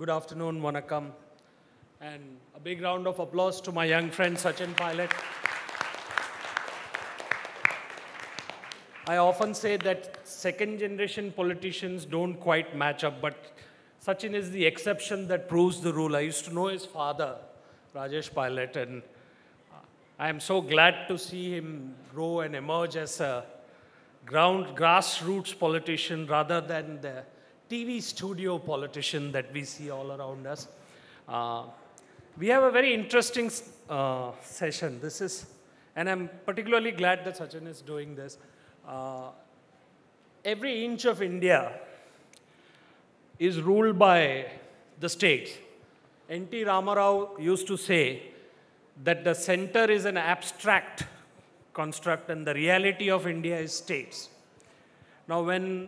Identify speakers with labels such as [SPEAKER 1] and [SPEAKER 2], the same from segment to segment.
[SPEAKER 1] Good afternoon, Vanakkam. And a big round of applause to my young friend Sachin Pilot. I often say that second generation politicians don't quite match up, but Sachin is the exception that proves the rule. I used to know his father, Rajesh Pilot, and I am so glad to see him grow and emerge as a grassroots politician rather than the TV studio politician that we see all around us. We have a very interesting session. And I'm particularly glad that Sachin is doing this. Every inch of India is ruled by the states. N.T. Ramarao used to say that the center is an abstract construct and the reality of India is states. Now, when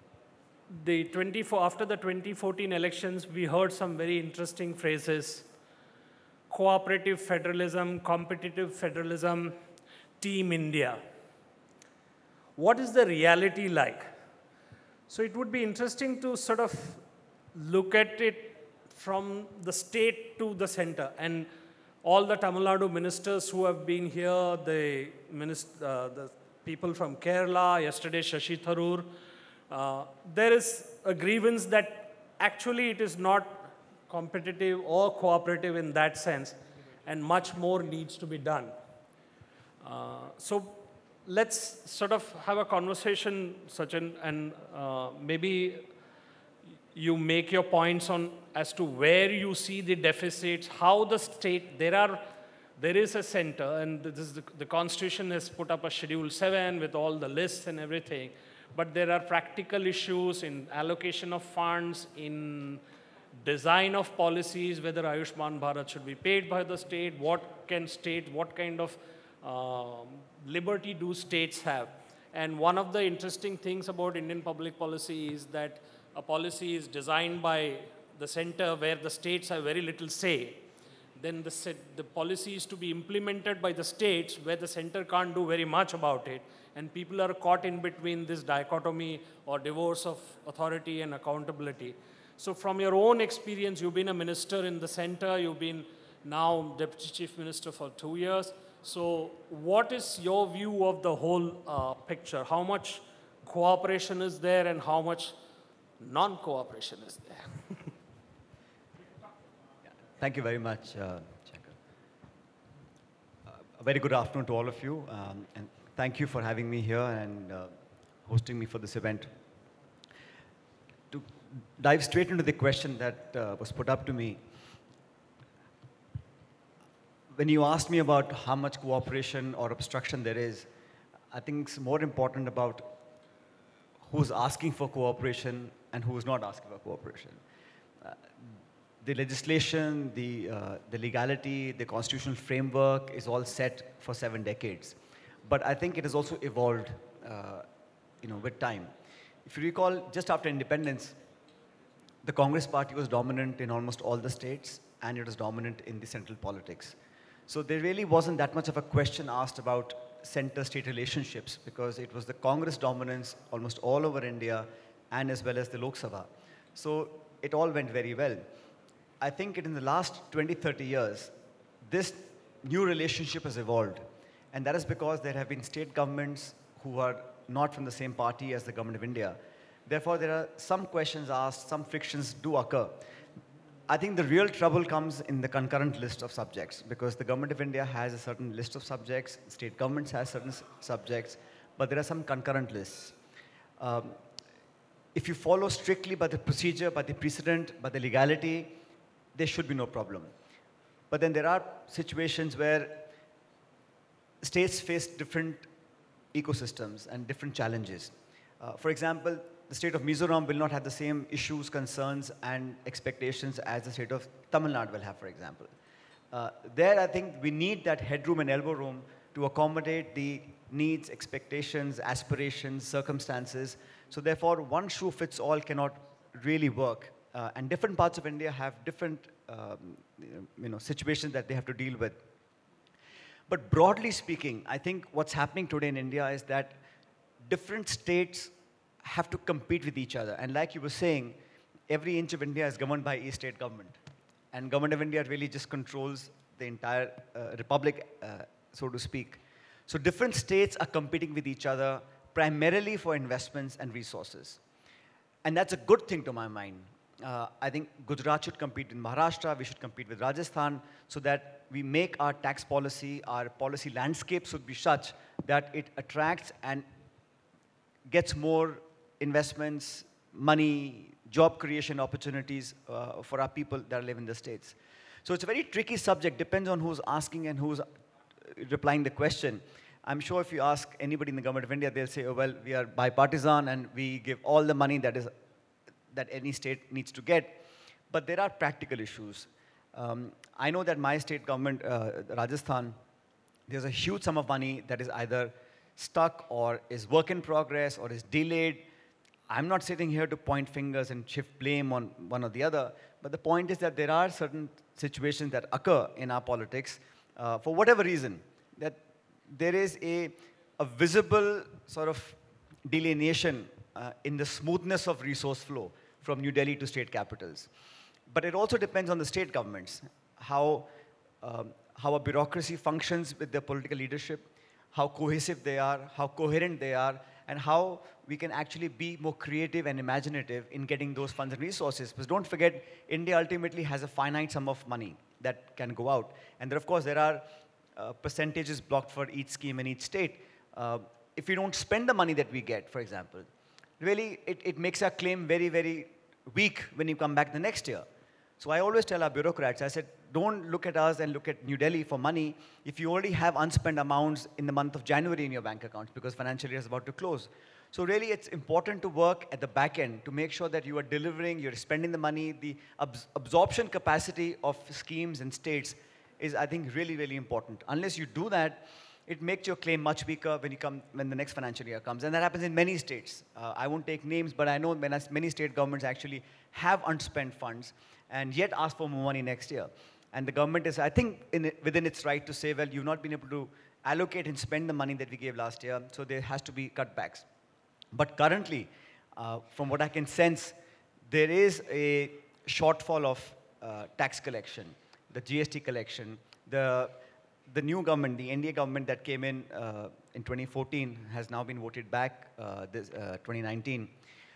[SPEAKER 1] after the 2014 elections, we heard some very interesting phrases: cooperative federalism, competitive federalism, Team India. What is the reality like? So it would be interesting to sort of look at it from the state to the center. And all the Tamil Nadu ministers who have been here, the people from Kerala, yesterday Shashi Tharoor, there is a grievance that actually it is not competitive or cooperative in that sense, and much more needs to be done. So let's sort of have a conversation, Sachin, and maybe you make your points on as to where you see the deficits, how the state, there is a center, and the Constitution has put up a Schedule 7 with all the lists and everything, but there are practical issues in allocation of funds, in design of policies, whether Ayushman Bharat should be paid by the state, what kind of liberty do states have? And one of the interesting things about Indian public policy is that a policy is designed by the center where the states have very little say. Then the policy is to be implemented by the states where the center can't do very much about it. And people are caught in between this dichotomy or divorce of authority and accountability. So from your own experience, you've been a minister in the center, you've been now Deputy Chief Minister for 2 years. So what is your view of the whole picture? How much cooperation is there and how much non-cooperation is there?
[SPEAKER 2] Thank you very much, Shankar. A very good afternoon to all of you, and thank you for having me here and hosting me for this event. To dive straight into the question that was put up to me, when you asked me about how much cooperation or obstruction there is, I think it's more important about who's asking for cooperation and who's not asking for cooperation. The legislation, the legality, the constitutional framework is all set for 7 decades. But I think it has also evolved with time. If you recall, just after independence, the Congress party was dominant in almost all the states, and it was dominant in the central politics. So there really wasn't that much of a question asked about center-state relationships because it was the Congress dominance almost all over India and as well as the Lok Sabha. So it all went very well. I think in the last 20, 30 years, this new relationship has evolved. And that is because there have been state governments who are not from the same party as the government of India. Therefore, there are some questions asked, some frictions do occur. I think the real trouble comes in the concurrent list of subjects because the government of India has a certain list of subjects, state governments have certain subjects, but there are some concurrent lists. If you follow strictly by the procedure, by the precedent, by the legality, there should be no problem. But then there are situations where states face different ecosystems and different challenges. For example, the state of Mizoram will not have the same issues, concerns, and expectations as the state of Tamil Nadu will have, for example. There, I think we need that headroom and elbow room to accommodate the needs, expectations, aspirations, circumstances. So therefore, one shoe fits all cannot really work. And different parts of India have different situations that they have to deal with. But broadly speaking, I think what's happening today in India is that different states have to compete with each other. And like you were saying, every inch of India is governed by each state government. And government of India really just controls the entire republic, so to speak. So different states are competing with each other primarily for investments and resources. And that's a good thing to my mind. I think Gujarat should compete with Maharashtra, we should compete with Rajasthan, so that we make our tax policy, our policy landscape should be such that it attracts and gets more investments, money, job creation opportunities for our people that live in the states. So it's a very tricky subject, depends on who's asking and who's replying the question. I'm sure if you ask anybody in the government of India, they'll say, oh, well, we are bipartisan and we give all the money that any state needs to get. But there are practical issues. I know that my state government, Rajasthan, there's a huge sum of money that is either stuck or is work in progress or is delayed. I'm not sitting here to point fingers and shift blame on one or the other, but the point is that there are certain situations that occur in our politics for whatever reason, that there is a visible sort of delineation in the smoothness of resource flow from New Delhi to state capitals. But it also depends on the state governments, how a bureaucracy functions with their political leadership, how cohesive they are, how coherent they are, and how we can actually be more creative and imaginative in getting those funds and resources. Because don't forget, India ultimately has a finite sum of money that can go out. And there, of course, there are percentages blocked for each scheme in each state. If we don't spend the money that we get, for example, really it makes our claim very, very weak when you come back the next year. So I always tell our bureaucrats, I said, don't look at us and look at New Delhi for money if you already have unspent amounts in the month of January in your bank accounts because financial year is about to close. So really it's important to work at the back end to make sure that you are delivering, you're spending the money, the absorption capacity of schemes and states is, I think, really, really important. Unless you do that, it makes your claim much weaker when the next financial year comes. And that happens in many states. I won't take names, but I know many state governments actually have unspent funds and yet ask for more money next year. And the government is, I think, within its right to say, well, you've not been able to allocate and spend the money that we gave last year, so there has to be cutbacks. But currently, from what I can sense, there is a shortfall of tax collection, the GST collection. The new government, the NDA government that came in 2014 has now been voted back 2019.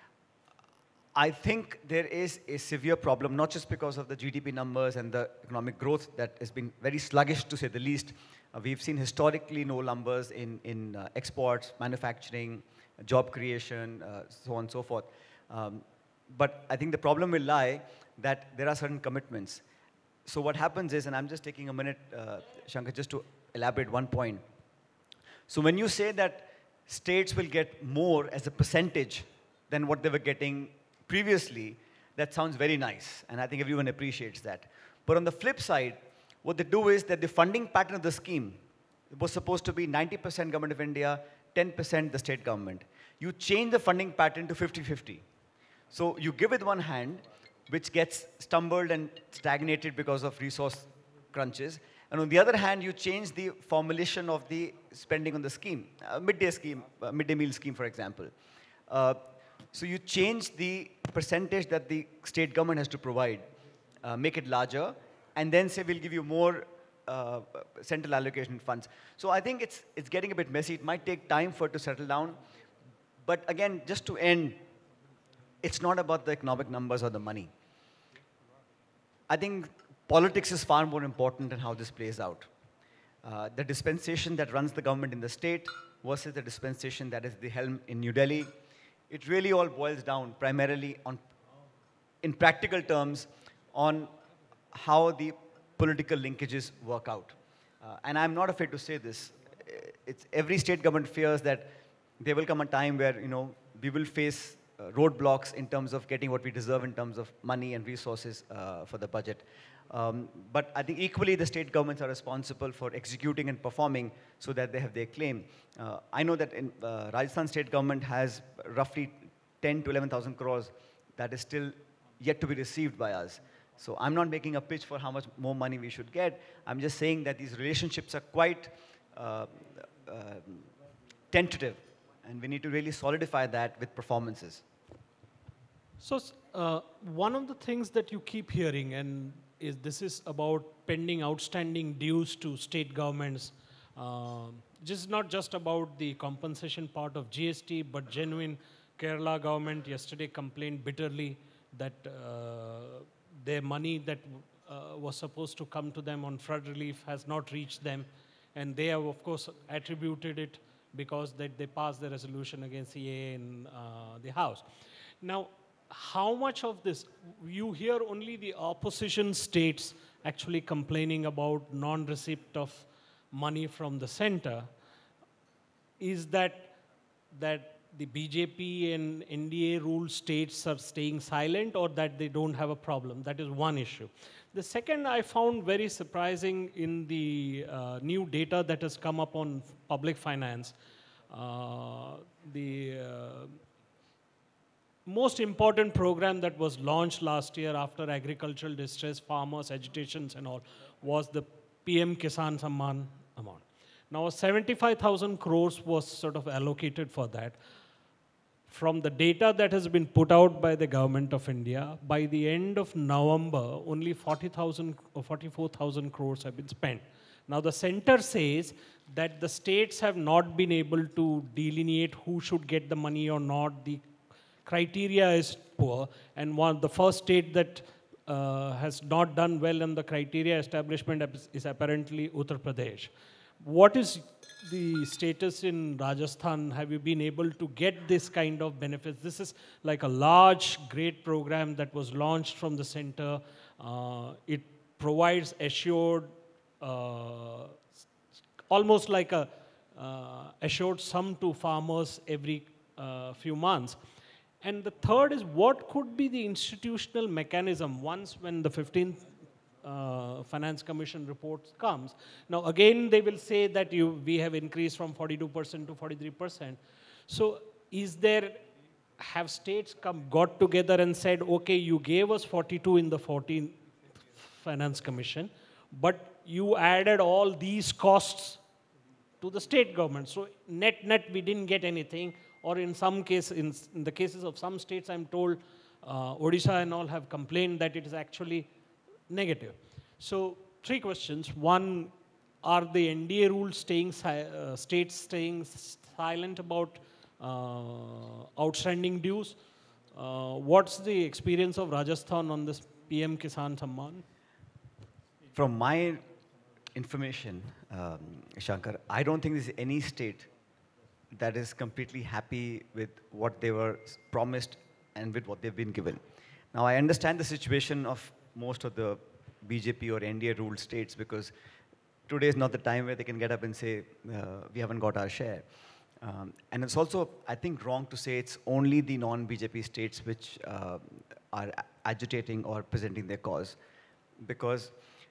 [SPEAKER 2] I think there is a severe problem, not just because of the GDP numbers and the economic growth that has been very sluggish, to say the least. We've seen historically low numbers in exports, manufacturing, job creation, so on and so forth. But I think the problem will lie that there are certain commitments. So what happens is, and I'm just taking a minute, Shankar, just to elaborate one point. So when you say that states will get more as a percentage than what they were getting previously, that sounds very nice, and I think everyone appreciates that. But on the flip side, what they do is that the funding pattern of the scheme was supposed to be 90% government of India, 10% the state government. You change the funding pattern to 50-50. So you give with one hand, which gets stumbled and stagnated because of resource crunches. And on the other hand, you change the formulation of the spending on the scheme, midday meal scheme, for example. So you change the percentage that the state government has to provide, make it larger, and then say we'll give you more central allocation funds. So I think it's getting a bit messy. It might take time for it to settle down. But again, just to end, it's not about the economic numbers or the money. I think politics is far more important than how this plays out. The dispensation that runs the government in the state versus the dispensation that is the helm in New Delhi, it really all boils down primarily on, in practical terms, on how the political linkages work out. And I'm not afraid to say this. Every state government fears that there will come a time where, we will face roadblocks in terms of getting what we deserve in terms of money and resources for the budget. But I think equally the state governments are responsible for executing and performing so that they have their claim. I know that in Rajasthan state government has roughly 10 to 11,000 crores that is still yet to be received by us. So I'm not making a pitch for how much more money we should get. I'm just saying that these relationships are quite tentative, and we need to really solidify that with performances.
[SPEAKER 1] So, One of the things that you keep hearing, and this is about pending outstanding dues to state governments. Just not just about the compensation part of GST, but genuine Kerala government yesterday complained bitterly that their money that was supposed to come to them on flood relief has not reached them. And they have, of course, attributed it because they passed the resolution against CAA in the House. Now, how much of this, you hear only the opposition states actually complaining about non-receipt of money from the center. Is that the BJP and NDA ruled states are staying silent, or that they don't have a problem? That is one issue. The second I found very surprising in the new data that has come up on public finance. The most important program that was launched last year after agricultural distress, farmers, agitations and all, was the PM Kisan Samman amount. Now 75,000 crores was sort of allocated for that. From the data that has been put out by the government of India, by the end of November, only 40,000 or 44,000 crores have been spent. Now the center says that the states have not been able to delineate who should get the money or not. The criteria is poor, and the first state that has not done well in the criteria establishment is apparently Uttar Pradesh. What is the status in Rajasthan? Have you been able to get this kind of benefits? This is like a large, great program that was launched from the center. It provides assured, almost like a assured sum to farmers every few months. And the third is, what could be the institutional mechanism once when the 15th Finance Commission report comes? Now, again, they will say that we have increased from 42% to 43%. So have states got together and said, okay, you gave us 42 in the 14th Finance Commission, but you added all these costs to the state government. So net, we didn't get anything. Or in some cases, in the cases of some states, I'm told, Odisha and all have complained that it is actually negative. So 3 questions. One, are the NDA rules states staying silent about outstanding dues? What's the experience of Rajasthan on this PM Kisan Samman?
[SPEAKER 2] From my information, Shankar, I don't think there's any state that is completely happy with what they were promised and with what they've been given. Now, I understand the situation of most of the BJP or NDA ruled states, because today is not the time where they can get up and say, we haven't got our share. And it's also, I think, wrong to say it's only the non-BJP states which are agitating or presenting their cause. Because,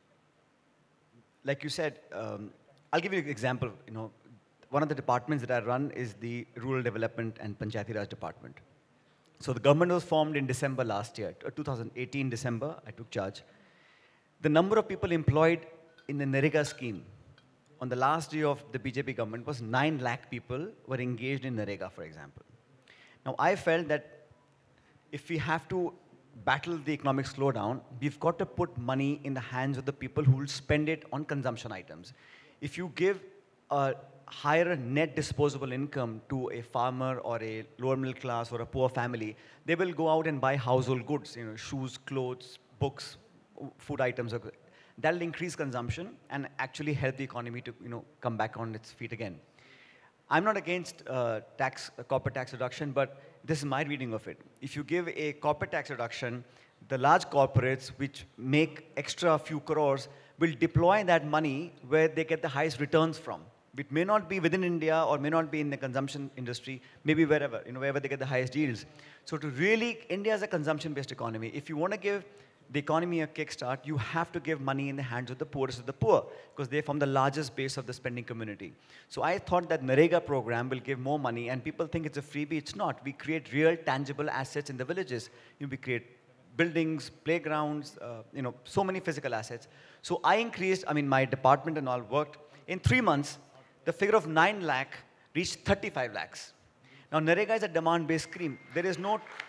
[SPEAKER 2] like you said, I'll give you an example. One of the departments that I run is the Rural Development and Panchayati Raj Department. So the government was formed in December last year, 2018 December, I took charge. The number of people employed in the NREGA scheme on the last day of the BJP government was 9 lakh people were engaged in NREGA, for example. Now I felt that if we have to battle the economic slowdown, we've got to put money in the hands of the people who will spend it on consumption items. If you give a higher net disposable income to a farmer or a lower middle class or a poor family, they will go out and buy household goods, shoes, clothes, books, food items. That'll increase consumption and actually help the economy to come back on its feet again. I'm not against corporate tax reduction, but this is my reading of it. If you give a corporate tax reduction, the large corporates which make extra few crores will deploy that money where they get the highest returns from. It may not be within India or may not be in the consumption industry, maybe wherever, wherever they get the highest yields. So India is a consumption-based economy. If you want to give the economy a kickstart, you have to give money in the hands of the poorest of the poor, because they form the largest base of the spending community. So I thought that NREGA program will give more money, and people think it's a freebie. It's not. We create real, tangible assets in the villages. We create buildings, playgrounds, so many physical assets. So I increased, my department and all worked. In 3 months, the figure of 9 lakh reached 35 lakhs. Now, NREGA is a demand-based scheme. There is no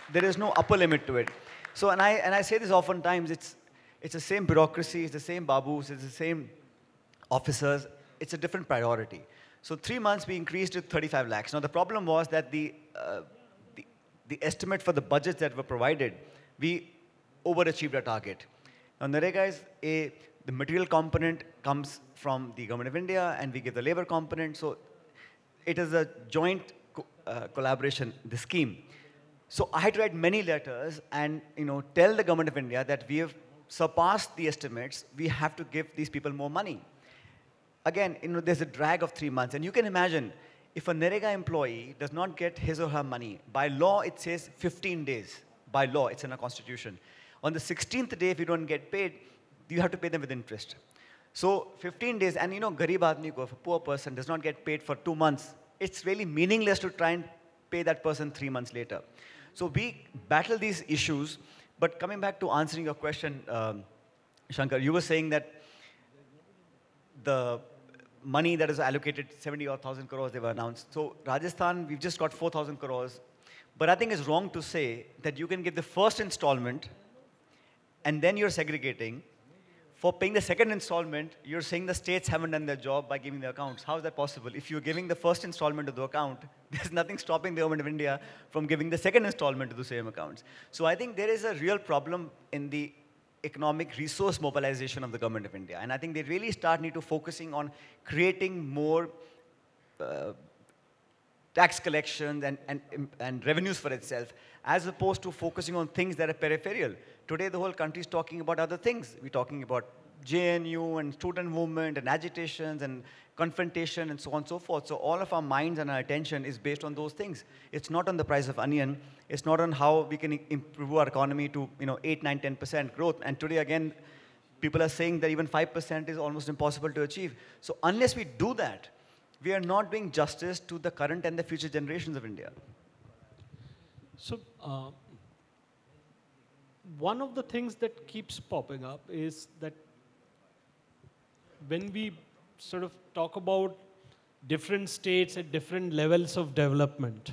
[SPEAKER 2] there is no upper limit to it. So, and I say this oftentimes, it's the same bureaucracy, it's the same babus, it's the same officers, it's a different priority. So 3 months we increased to 35 lakhs. Now the problem was that the estimate for the budgets that were provided, we overachieved our target. Now Narega is the material component comes from the Government of India and we give the labor component. So it is a joint collaboration, the scheme. So I had to write many letters and tell the Government of India that we have surpassed the estimates, we have to give these people more money. Again, there's a drag of 3 months. And you can imagine, if a Narega employee does not get his or her money, by law it says 15 days. By law, it's in our constitution. On the 16th day, if you don't get paid, you have to pay them with interest. So 15 days, and garib aadmi ko, if a poor person does not get paid for 2 months, it's really meaningless to try and pay that person 3 months later. So we battle these issues, but coming back to answering your question, Shankar, you were saying that the money that is allocated, 70,000 crores they were announced. So Rajasthan, we've just got 4,000 crores. But I think it's wrong to say that you can give the first installment and then you're segregating. For paying the second installment, you're saying the states haven't done their job by giving the accounts. How is that possible? If you're giving the first installment to the account, there's nothing stopping the Government of India from giving the second installment to the same accounts. So I think there is a real problem in the economic resource mobilization of the Government of India. And I think they really need to focusing on creating more tax collections and revenues for itself, as opposed to focusing on things that are peripheral. Today, the whole country is talking about other things. We're talking about JNU and student movement and agitations and confrontation and so on and so forth. So all of our minds and our attention is based on those things. It's not on the price of onion. It's not on how we can improve our economy to 8, 9, 10% growth. And today, again, people are saying that even 5% is almost impossible to achieve. So unless we do that, we are not doing justice to the current and the future generations of India.
[SPEAKER 1] So one of the things that keeps popping up is that when we sort of talk about different states at different levels of development,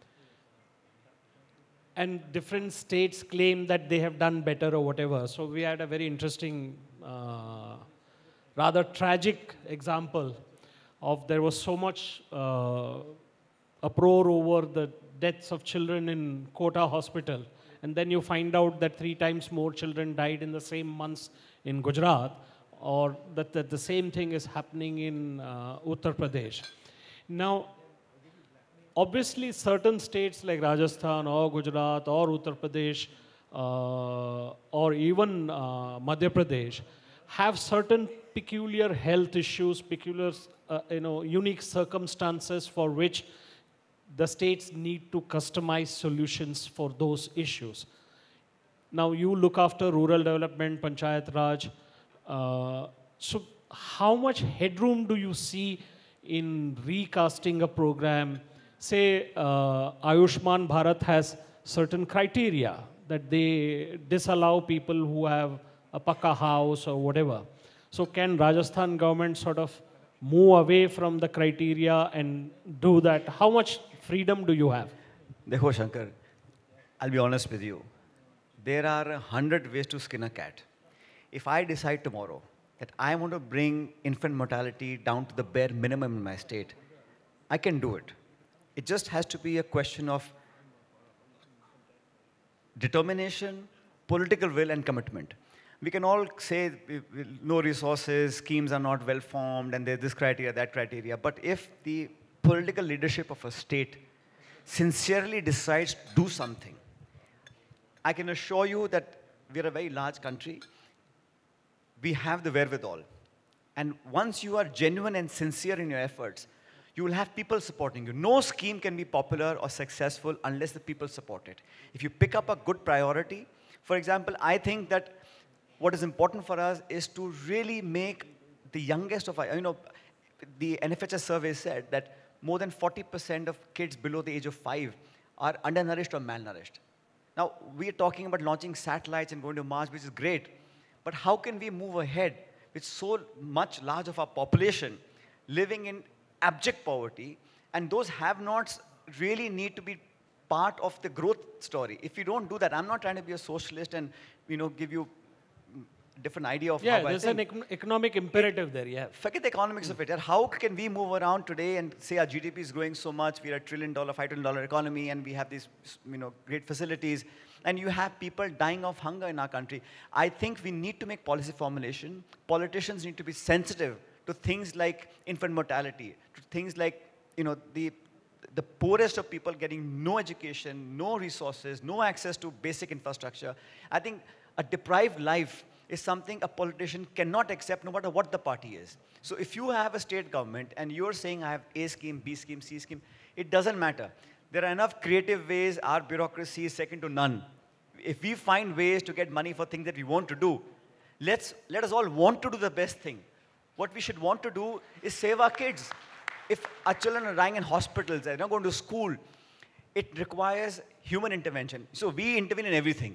[SPEAKER 1] and different states claim that they have done better or whatever. So we had a very interesting, rather tragic example of there was so much uproar over the deaths of children in Kota hospital. And then you find out that 3 times more children died in the same months in Gujarat, or that the same thing is happening in Uttar Pradesh. Now, obviously, certain states like Rajasthan or Gujarat or Uttar Pradesh or even Madhya Pradesh have certain peculiar health issues, peculiar unique circumstances for which the states need to customize solutions for those issues. Now, you look after rural development, Panchayat Raj. So how much headroom do you see in recasting a program? Say, Ayushman Bharat has certain criteria that they disallow people who have a pakka house or whatever. So can Rajasthan government sort of move away from the criteria and do that? How much freedom do you have?
[SPEAKER 2] Dekho, Shankar, I'll be honest with you. There are 100 ways to skin a cat. If I decide tomorrow that I want to bring infant mortality down to the bare minimum in my state, I can do it. It just has to be a question of determination, political will, and commitment. We can all say no resources, schemes are not well formed, and there's this criteria, that criteria. But if the political leadership of a state sincerely decides to do something, I can assure you that we're a very large country. We have the wherewithal. And once you are genuine and sincere in your efforts, you will have people supporting you. No scheme can be popular or successful unless the people support it. If you pick up a good priority, for example, I think that what is important for us is to really make the youngest of our, the NFHS survey said that more than 40% of kids below the age of 5 are undernourished or malnourished. Now, we are talking about launching satellites and going to Mars, which is great. But how can we move ahead with so much large of our population living in abject poverty, and those have-nots really need to be part of the growth story. If you don't do that, I'm not trying to be a socialist and give you different idea of
[SPEAKER 1] yeah,
[SPEAKER 2] how I
[SPEAKER 1] there's
[SPEAKER 2] think.
[SPEAKER 1] an economic imperative there, yeah.
[SPEAKER 2] Forget the economics of it. How can we move around today and say our GDP is growing so much, we're a $1 trillion, $5 trillion economy, and we have these great facilities, and you have people dying of hunger in our country. I think we need to make policy formulation. Politicians need to be sensitive to things like infant mortality, to things like the poorest of people getting no education, no resources, no access to basic infrastructure. I think a deprived life is something a politician cannot accept no matter what the party is. So if you have a state government and you're saying I have A scheme, B scheme, C scheme, it doesn't matter. There are enough creative ways. Our bureaucracy is second to none. If we find ways to get money for things that we want to do, let us all want to do the best thing. What we should want to do is save our kids. If our children are dying in hospitals, they're not going to school, it requires human intervention. So we intervene in everything.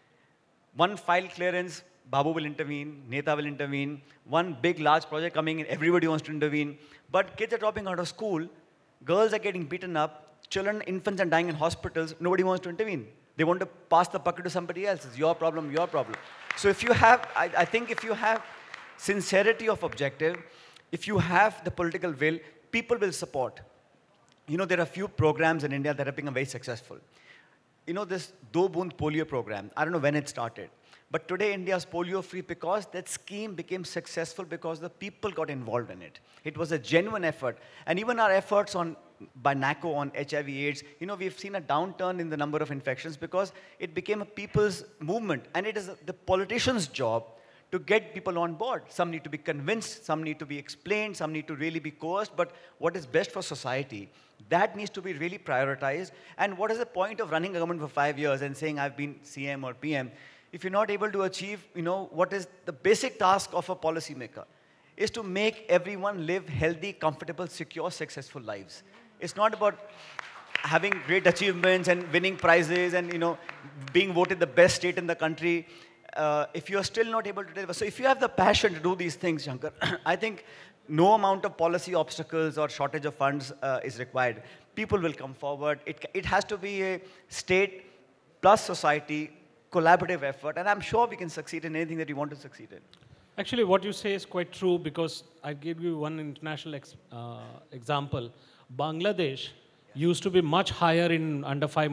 [SPEAKER 2] One file clearance, Babu will intervene, Neta will intervene. One big, large project coming in, everybody wants to intervene. But kids are dropping out of school, girls are getting beaten up, children, infants are dying in hospitals, nobody wants to intervene. They want to pass the bucket to somebody else. It's your problem, your problem. So if you have, I think if you have sincerity of objective, if you have the political will, people will support. There are a few programs in India that have become very successful. This Do Boond Polio program, I don't know when it started. But today, India is polio-free because that scheme became successful because the people got involved in it. It was a genuine effort. And even our efforts by NACO on HIV/AIDS, we've seen a downturn in the number of infections because it became a people's movement. And it is the politician's job to get people on board. Some need to be convinced, some need to be explained, some need to really be coerced. But what is best for society, that needs to be really prioritized. And what is the point of running a government for 5 years and saying I've been CM or PM if you're not able to achieve, what is the basic task of a policymaker is to make everyone live healthy, comfortable, secure, successful lives. It's not about having great achievements and winning prizes and, being voted the best state in the country. If you're still not able to deliver. So if you have the passion to do these things, Shankar, I think no amount of policy obstacles or shortage of funds is required. People will come forward. It has to be a state plus society collaborative effort, and I'm sure we can succeed in anything that you want to succeed in.
[SPEAKER 1] Actually, what you say is quite true because I give you one international example. Bangladesh used to be much higher in under 5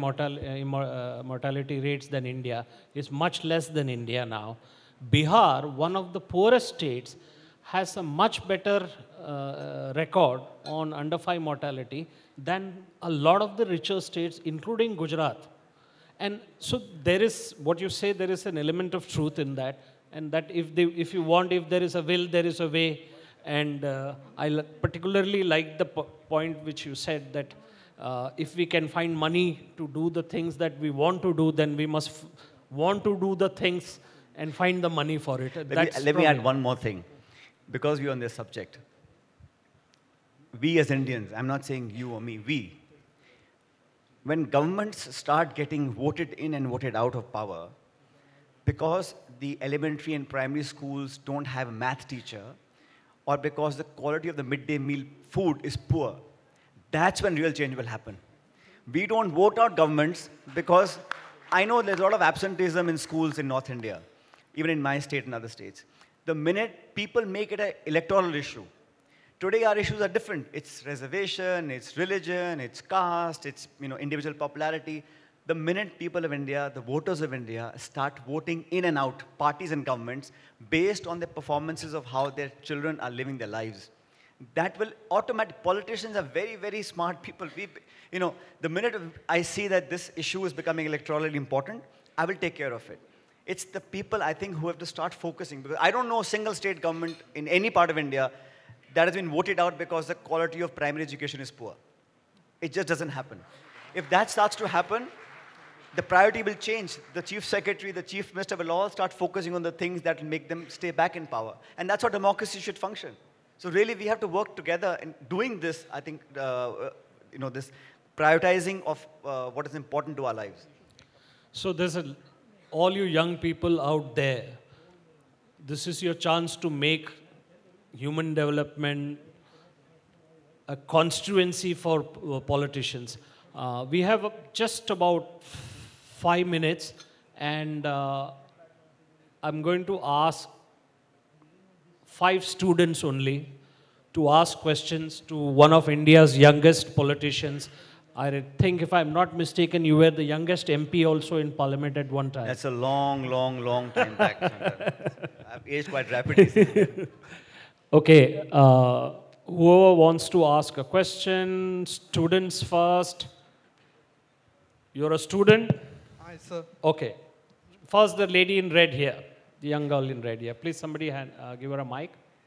[SPEAKER 1] mortality rates than India. It's much less than India now. Bihar, one of the poorest states, has a much better record on under 5 mortality than a lot of the richer states, including Gujarat. And so there is, what you say, there is an element of truth in that. And that if there is a will, there is a way. And I particularly like the point which you said that if we can find money to do the things that we want to do, then we must want to do the things and find the money for it.
[SPEAKER 2] Let me add one more thing, because we're on this subject. We as Indians, I'm not saying you or me, we. When governments start getting voted in and voted out of power, because the elementary and primary schools don't have a math teacher, or because the quality of the midday meal food is poor, that's when real change will happen. We don't vote out governments because I know there's a lot of absenteeism in schools in North India, even in my state and other states. The minute people make it an electoral issue, today our issues are different. It's reservation, it's religion, it's caste, it's individual popularity. The minute people of India, the voters of India, start voting in and out parties and governments based on the performances of how their children are living their lives, that will automatically, politicians are very, very smart people. The minute I see that this issue is becoming electorally important, I will take care of it. It's the people, I think, who have to start focusing. Because I don't know a single state government in any part of India that has been voted out because the quality of primary education is poor. It just doesn't happen. If that starts to happen, the priority will change. The chief secretary, the chief minister will all start focusing on the things that will make them stay back in power. And that's how democracy should function. So really, we have to work together in doing this, I think, this prioritizing of what is important to our lives.
[SPEAKER 1] So there's all you young people out there, this is your chance to make human development a constituency for politicians. We have just about 5 minutes, and I'm going to ask 5 students only to ask questions to one of India's youngest politicians. I think, if I'm not mistaken, you were the youngest MP also in Parliament at one time.
[SPEAKER 2] That's a long, long, long time back, Shankar. I've aged quite rapidly.
[SPEAKER 1] Okay, whoever wants to ask a question, students first. You're a student?
[SPEAKER 3] Hi, sir.
[SPEAKER 1] Okay. First, the lady in red here, the young girl in red here. Please, somebody give her a mic.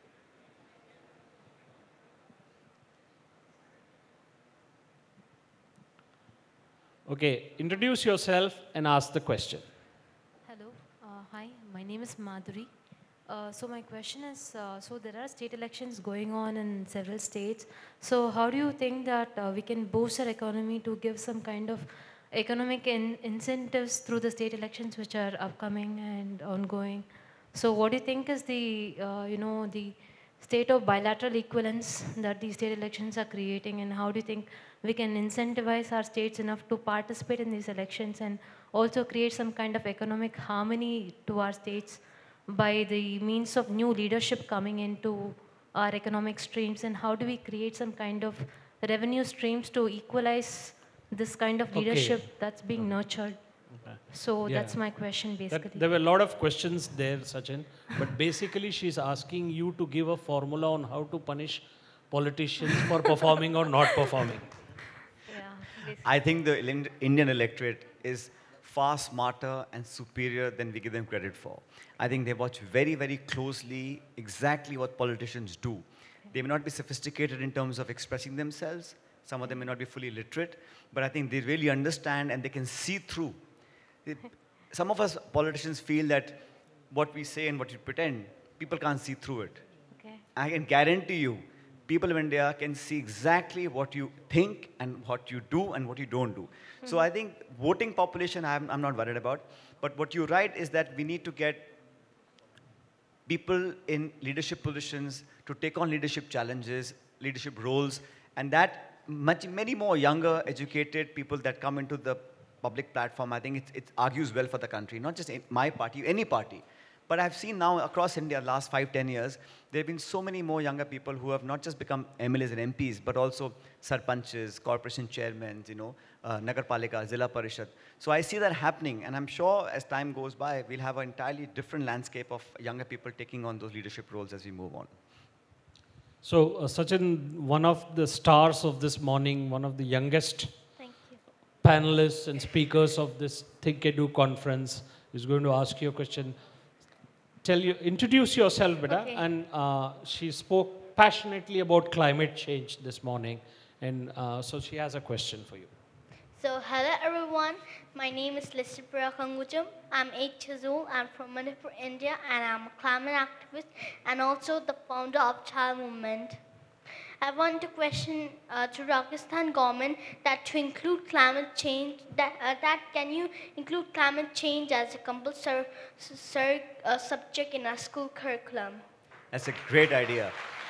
[SPEAKER 1] Okay, introduce yourself and ask the question.
[SPEAKER 4] Hello. Hi, my name is Madhuri. So my question is, so there are state elections going on in several states. So how do you think that we can boost our economy to give some kind of economic incentives through the state elections which are upcoming and ongoing? So what do you think is the, the state of bilateral equivalence that these state elections are creating, and how do you think we can incentivize our states enough to participate in these elections and also create some kind of economic harmony to our states by the means of new leadership coming into our economic streams, and how do we create some kind of revenue streams to equalize this kind of leadership that's being nurtured?
[SPEAKER 1] Okay.
[SPEAKER 4] So
[SPEAKER 1] Yeah.
[SPEAKER 4] that's my question basically.
[SPEAKER 1] There were a lot of questions there, Sachin, but basically she's asking you to give a formula on how to punish politicians for performing or not performing.
[SPEAKER 4] Yeah, basically.
[SPEAKER 2] I think the Indian electorate is far smarter and superior than we give them credit for. I think they watch very, very closely exactly what politicians do. They may not be sophisticated in terms of expressing themselves. Some of them may not be fully literate, but I think they really understand and they can see through. Some of us politicians feel that what we say and what we pretend, people can't see through it.
[SPEAKER 4] Okay.
[SPEAKER 2] I can guarantee you, people of India can see exactly what you think and what you do and what you don't do. So I think voting population, I'm not worried about. But what you write is that we need to get people in leadership positions to take on leadership challenges, leadership roles, and that many more younger, educated people that come into the public platform, I think it argues well for the country, not just in my party, any party. But I've seen now across India, last 5-10 years, there have been so many more younger people who have not just become MLAs and MPs, but also sarpanches, corporation chairmen, nagarpalika, zilla parishad. So I see that happening, and I'm sure as time goes by, we'll have an entirely different landscape of younger people taking on those leadership roles as we move on.
[SPEAKER 1] So, Sachin, one of the stars of this morning, one of the youngest
[SPEAKER 4] Thank you.
[SPEAKER 1] panelists and speakers of this Think Edu conference is going to ask you a question. Introduce yourself, beta.
[SPEAKER 4] Okay.
[SPEAKER 1] And she spoke passionately about climate change this morning, and so she has a question for you.
[SPEAKER 5] So, hello everyone. My name is Lissipura Kangujam. I'm 8 years old. I'm from Manipur, India, and I'm a climate activist and also the founder of Child Movement. I want to question to Rajasthan government that to include climate change, that can you include climate change as a compulsory subject in our school curriculum?
[SPEAKER 2] That's a great idea.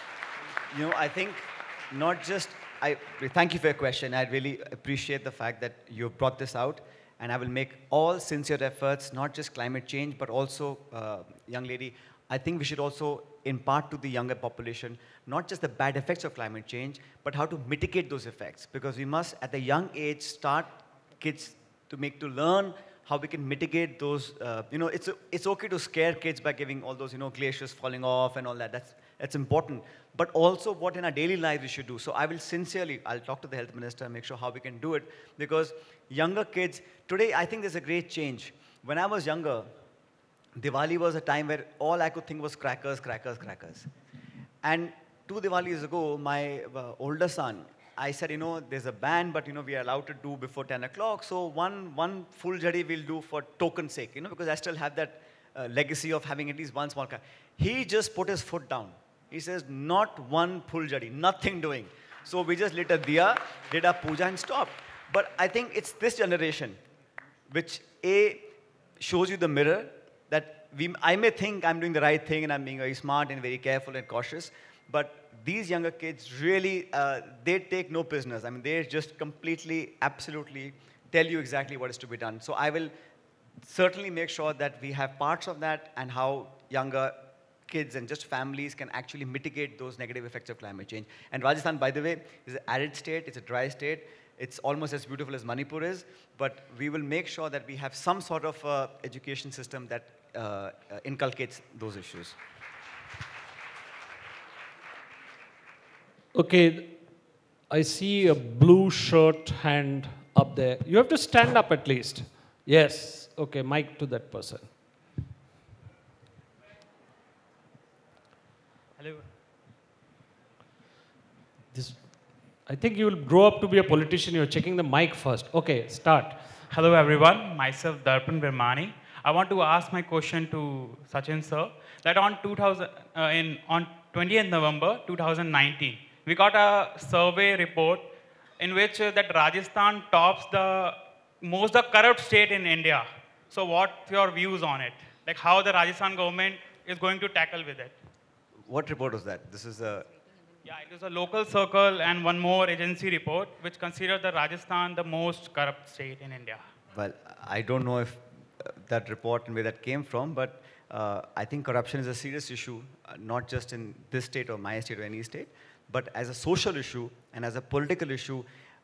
[SPEAKER 2] I think not just, thank you for your question. I really appreciate the fact that you brought this out, and I will make all sincere efforts, not just climate change, but also, young lady, I think we should also impart to the younger population, not just the bad effects of climate change, but how to mitigate those effects. Because we must, at a young age, start kids to learn how we can mitigate those, it's okay to scare kids by giving all those, glaciers falling off and all that. That's important. But also what in our daily lives we should do. So I will I'll talk to the health minister and make sure how we can do it. Because younger kids, today I think there's a great change. When I was younger, Diwali was a time where all I could think was crackers, crackers, crackers. And 2 Diwalis ago, my older son, I said, there's a ban, but, we are allowed to do before 10 o'clock. So one full jari we'll do for token sake, because I still have that legacy of having at least one small car. He just put his foot down. He says, not one full jari, nothing doing. So we just lit a diya, did our puja and stopped. But I think it's this generation which shows you the mirror that I may think I'm doing the right thing and I'm being very smart and very careful and cautious, But these younger kids really, they take no prisoners. I mean, they just completely, absolutely tell you exactly what is to be done. So I will certainly make sure that we have parts of that and how younger kids and just families can actually mitigate those negative effects of climate change. And Rajasthan, by the way, is an arid state, it's a dry state. It's almost as beautiful as Manipur is, but we will make sure that we have some sort of education system that inculcates those issues.
[SPEAKER 1] Okay, I see a blue shirt hand up there. You have to stand up at least. Yes, okay, mic to that person.
[SPEAKER 3] Hello.
[SPEAKER 1] I think you will grow up to be a politician. You're checking the mic first. Okay, start.
[SPEAKER 3] Hello, everyone. Myself, Darpan Virmani. I want to ask my question to Sachin sir. That on 20th November 2019, we got a survey report in which that Rajasthan tops the most corrupt state in India. So, what's your views on it? Like how the Rajasthan government is going to tackle with it?
[SPEAKER 2] What report was that? This is a...
[SPEAKER 3] Yeah, it was a local circle and one more agency report which considered the Rajasthan the most corrupt state in India.
[SPEAKER 2] Well, I don't know if that report and where that came from, but I think corruption is a serious issue, not just in this state or my state or any state, but as a social issue and as a political issue.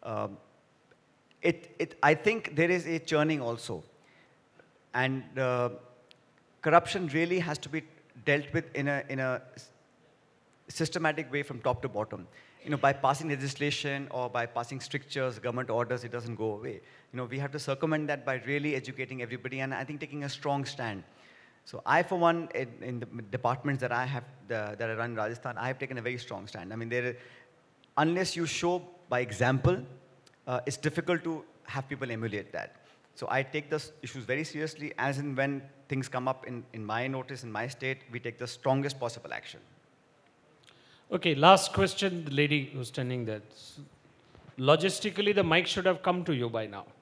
[SPEAKER 2] I think there is a churning also. And corruption really has to be dealt with in a systematic way from top to bottom. By passing legislation or by passing strictures, government orders, it doesn't go away. We have to circumvent that by really educating everybody and I think taking a strong stand. So I, for one, in the departments that I have, that I run in Rajasthan, I have taken a very strong stand. I mean, unless you show by example, it's difficult to have people emulate that. So I take those issues very seriously, as in when things come up in my notice, in my state, we take the strongest possible action.
[SPEAKER 1] Okay, last question, the lady who's standing there. Logistically, the mic should have come to you by now.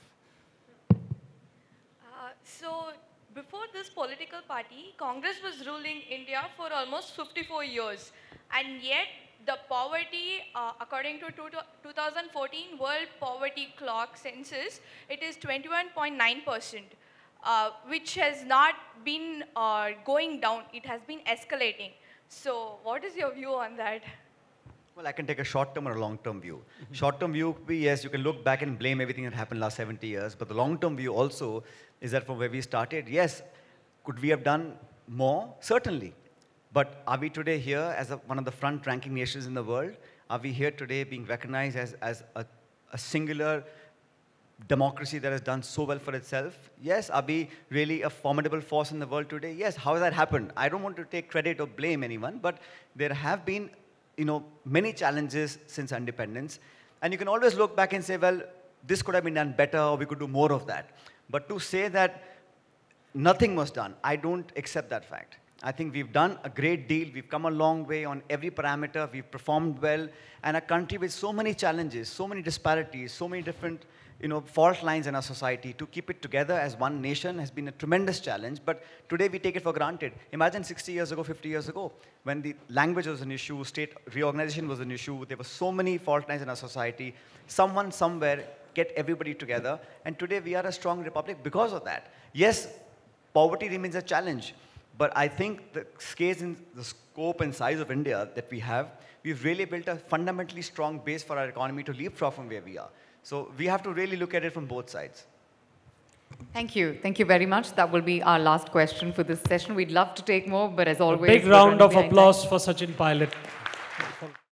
[SPEAKER 6] So, before this political party, Congress was ruling India for almost 54 years. And yet, the poverty, according to 2014 World Poverty Clock Census, it is 21.9%, which has not been going down. It has been escalating. So what is your view on that?
[SPEAKER 2] Well, I can take a short-term or a long-term view. Short-term view would be, yes, you can look back and blame everything that happened last 70 years. But the long-term view also is that from where we started, yes, could we have done more? Certainly. But are we today here as one of the front-ranking nations in the world? Are we here today being recognized as a singular democracy that has done so well for itself? Yes. Are we really a formidable force in the world today? Yes. How has that happened? I don't want to take credit or blame anyone, but there have been, many challenges since independence. And you can always look back and say, well, this could have been done better, or we could do more of that. But to say that nothing was done, I don't accept that fact. I think we've done a great deal. We've come a long way on every parameter. We've performed well. And a country with so many challenges, so many disparities, so many different fault lines in our society, to keep it together as one nation has been a tremendous challenge. But today we take it for granted. Imagine 60 years ago, 50 years ago, when the language was an issue, state reorganization was an issue, there were so many fault lines in our society. Someone somewhere get everybody together. And today we are a strong republic because of that. Yes, poverty remains a challenge. But I think the scale in the scope and size of India that we have, we've really built a fundamentally strong base for our economy to leapfrog from where we are. So we have to really look at it from both sides.
[SPEAKER 7] Thank you. Thank you very much. That will be our last question for this session. We'd love to take more, but as always,
[SPEAKER 1] a big round of applause for Sachin Pilot.